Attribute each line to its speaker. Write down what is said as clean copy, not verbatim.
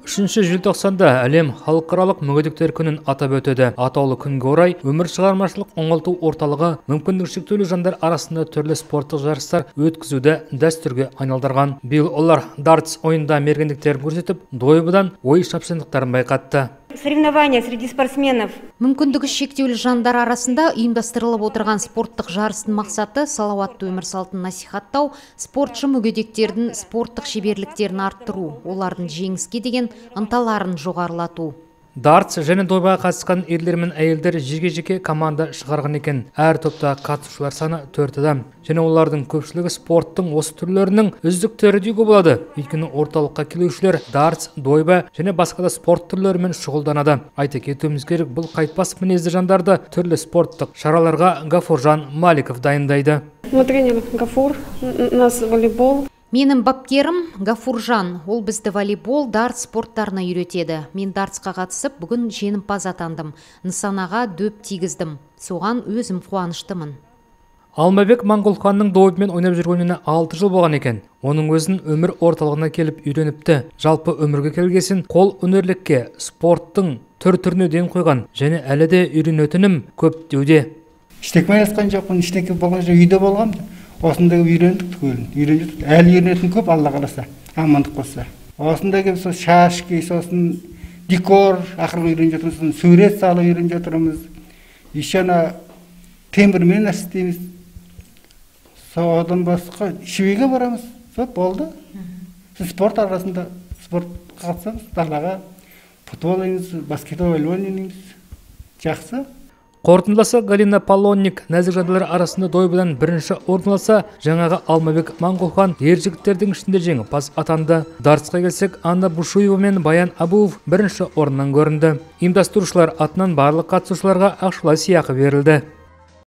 Speaker 1: 3 желтоқсанда әлем халықаралық мүгедектер күнін атап өтеді. Атаулы күнге орай өмір шығармашылық оңалту орталығы мүмкіндігі шектеулі жандар арасында түрлі спорттық жарыстар өткізуді дәстүрге айналдырған. Биыл олар дартс ойында мергендіктерін көрсетіп, дойбыдан ой шапшаңдықтарын байқатты.
Speaker 2: Соревнования среди спортсменов.
Speaker 3: Мүмкіндігі шектеулі жандар арасында ұйымдастырылып отырған спорттық жарыстың мақсаты салауатты өмір салтын насихаттау, спортшы мүгедектердің спорттық шеберліктерін арттыру, олардың жеңіске деген ынталарын жоғарылату.
Speaker 1: Дартс және дойбыға қатысқан ерлер мен әйелдер жеке-жеке команда шығарған екен. Әр топта қатысушылар саны 4 адам. Және олардың көпшілігі спорттың осы түрлерінің үздіктері деуге болады. Өйткені орталыққа келушілер дартс, дойбы және басқа да спорт түрлерімен шұғылданады. Айта кетуіміз керек, бұл қайтпас мінезді жандарды түрлі спорттық шараларға Гафуржан Маликов дайындайды.
Speaker 4: Тренер Гафур, нас волейбол.
Speaker 3: Менің бапкерім Гафуржан, ол бізді волейбол, дартс спорттарына үйретеді. Мен дартсқа қатысып, бүгін жеңімпаз атандым. Нысанаға дөп тигіздім. Соған өзім қуаныштымын.
Speaker 1: Алмабек Маңғұлханның дойбымен ойнап жүргеніне 6 жыл болған екен. Оның өзін өмір орталығына келіп үйреніпті. Жалпы өмірге келгесін қол өнерлікке, спорттың түр-түріне ден қойған және әлі де үйренетінім көп деуде.
Speaker 5: Іштекмей асқан жоқпын, іштеке болған жоқ, үйде болғамды. Осында үйрендік үйреніп, әлі үйренетін көп, Алла қаласа, амандық болса. Осында келіп сол шашки, сосын декор, ақырғы үйреніп жатырмыз, сурет салып үйреніп жатырмыз. Еще ана темірмен істейміз. Содан басқа швейге барамыз. Сол болды. Спорт арасында спорт қатысамыз, далаға футбол ойнаймыз, баскетбол ойнаймыз. Жақсы.
Speaker 1: Қорытындыласа Галина Полонник нәзік жандылар арасында дойбыдан бірінші орын алса, жаңағы Алмабек Маңғұлхан ер жігіттердің ішінде жеңімпаз атанды. Дартсқа келсек, Анна Бушуева мен Баян Абуов бірінші орыннан көрінді. Ұйымдастырушылар атынан барлық қатысушыларға ақшалай сыйақы берілді.